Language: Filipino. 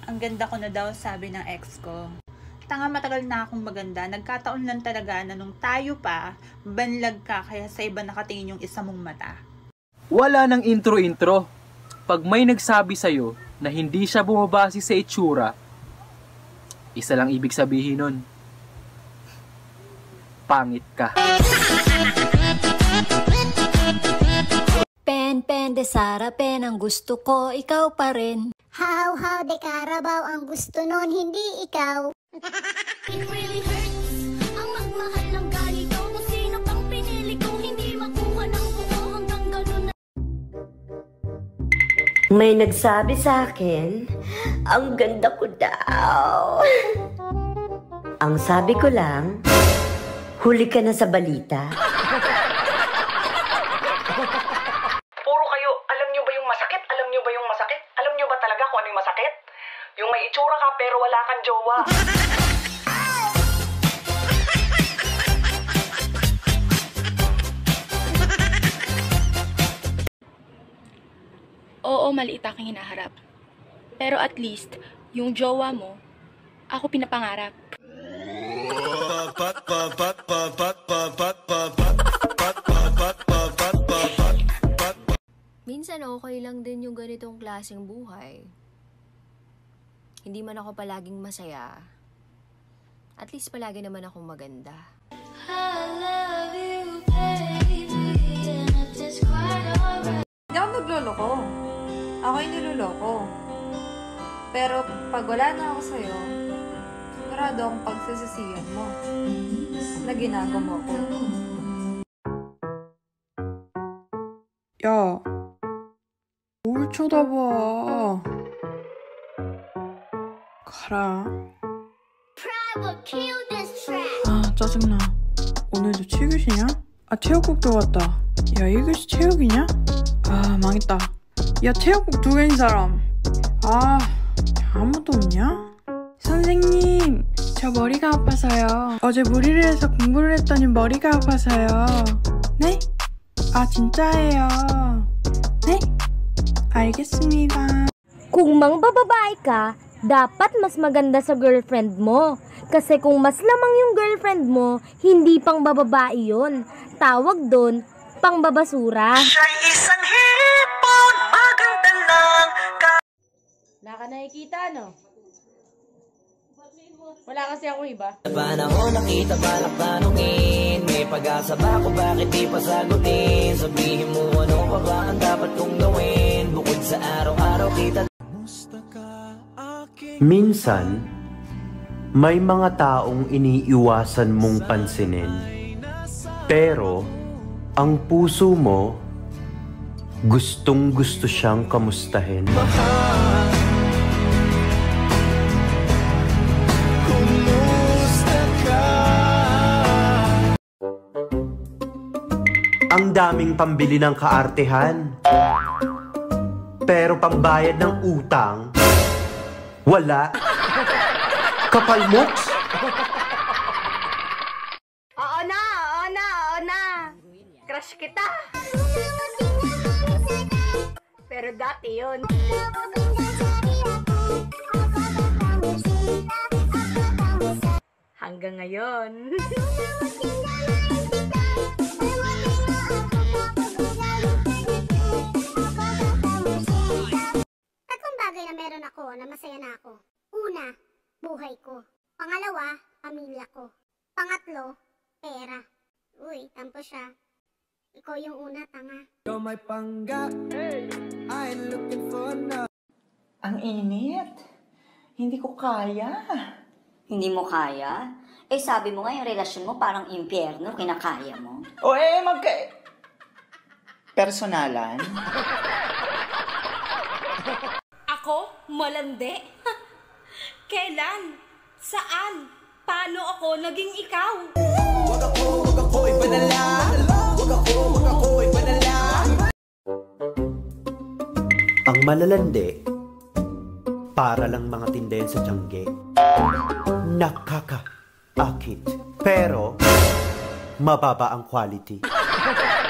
Ang ganda ko na daw, sabi ng ex ko. Tanga, matagal na akong maganda. Nagkataon lang talaga na nung tayo pa, banlag ka kaya sa iba nakatingin yung isa mong mata. Wala nang intro-intro. Pag may nagsabi sa'yo na hindi siya bumabase sa itsura, isa lang ibig sabihin nun. Pangit ka. Pen de Sara, pen ang gusto ko, ikaw pa rin. How de Carabao ang gusto nun, hindi ikaw. It really hurts ang magmahal ng ganito. Kung sino pang pinili kong hindi makuha ng buo hanggang ganun na. May nagsabi sa akin, ang ganda ko daw. Ang sabi ko lang, huli ka na sa balita. Puro kayo, alam nyo ba yung masakit? Alam nyo ba yung masakit? Alam nyo ba talaga kung ano yung masakit? Yung may itsura ka pero wala kang jowa. Oo, maliit aking hinaharap. Pero at least, yung jowa mo, ako pinapangarap. Minsan okay lang din yung ganitong klaseng buhay. Hindi man ako palaging masaya. At least palagi naman akong maganda. Hindi ako nagloloko. Ako yung niloloko. Pero pag wala na ako sa'yo, sigurado akong pagsisisihan mo na ginagawa ko. 야, 뭘 쳐다봐. 가라. 아, 짜증나. 오늘도 체육이냐? 아, 체육국도 왔다. 야, 1교시 체육이냐? 아, 망했다. 야, 체육국 2개인 사람. 아, 아무도 없냐? 선생님, 저 머리가 아파서요. 어제 무리를 해서 공부를 했더니 머리가 아파서요. 네? 아, 진짜예요. 네? 알겠습니다. Kung mangbababae ka, dapat mas maganda sa girlfriend mo. Kasi kung mas lamang yung girlfriend mo, hindi pang bababae yun. Tawag doon, pang babasura. Siya'y isang hipon, maganda lang. Wala ka nakikita, no? Wala kasi ako iba. Sa panahon nakita balak tanungin, may pag-asa ba ako, bakit di pa sagutin? Sabihin mo ano pa ba ang dapat kong gawin, bukod sa araw-araw kita. Minsan, may mga taong iniiwasan mong pansinin, pero ang puso mo, gustong-gusto siyang kamustahin. Ang daming pambili ng kaartehan, pero pambayad ng utang, wala. Kapal mo? Oo na. Crush kita. Pero dati yun. Hanggang ngayon. Tatlong bagay na meron ako na masaya na ako. Una, buhay ko. Pangalawa, pamilya ko. Pangatlo, pera. Uy, tampo siya. Ikaw yung una, tanga. May pangga, I'm looking for now. Ang init. Hindi ko kaya. Hindi mo kaya? Eh sabi mo nga yung relasyon mo parang impyerno, kinakaya mo. O personalan. Ako? Malandi? Kailan? Saan? Paano ako naging ikaw? Wag ako ipadala. Wag ako ipadala. Ang malalandi, para lang mga tindahan sa Tiangge. Nakakaakit. Pero, mababa ang quality.